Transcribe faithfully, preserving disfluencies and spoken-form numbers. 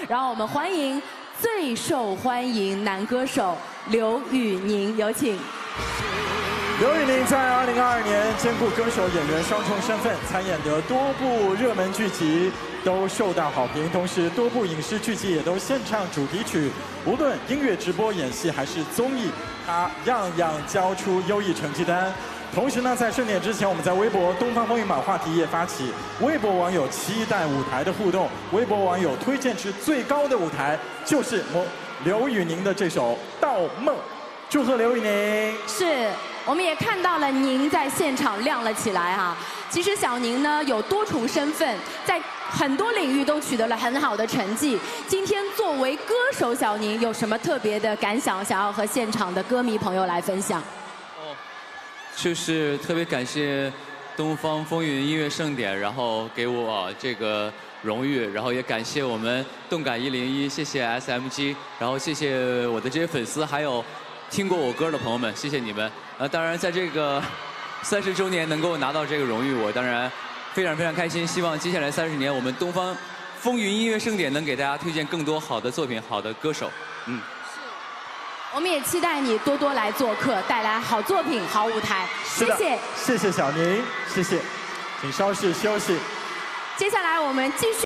然后我们欢迎最受欢迎男歌手刘宇宁，有请。 刘宇宁在二零二二年兼顾歌手、演员双重身份，参演的多部热门剧集都受到好评，同时多部影视剧集也都献唱主题曲。无论音乐直播、演戏还是综艺，他样样交出优异成绩单。同时呢，在盛典之前，我们在微博“东方风云榜”话题页发起微博网友期待舞台的互动，微博网友推荐值最高的舞台就是我刘宇宁的这首《盗梦》。祝贺刘宇宁！ 是。 我们也看到了宁在现场亮了起来哈。其实小宁呢有多重身份，在很多领域都取得了很好的成绩。今天作为歌手，小宁有什么特别的感想，想要和现场的歌迷朋友来分享？ 哦，就是特别感谢东方风云音乐盛典，然后给我这个荣誉，然后也感谢我们动感一零一，谢谢 S M G， 然后谢谢我的这些粉丝，还有听过我歌的朋友们，谢谢你们。 啊，当然，在这个三十周年能够拿到这个荣誉，我当然非常非常开心。希望接下来三十年，我们东方风云音乐盛典能给大家推荐更多好的作品、好的歌手。嗯， 是。我们也期待你多多来做客，带来好作品、好舞台。谢谢， 谢谢小宁，谢谢，请稍事休息。 接下来我们继续。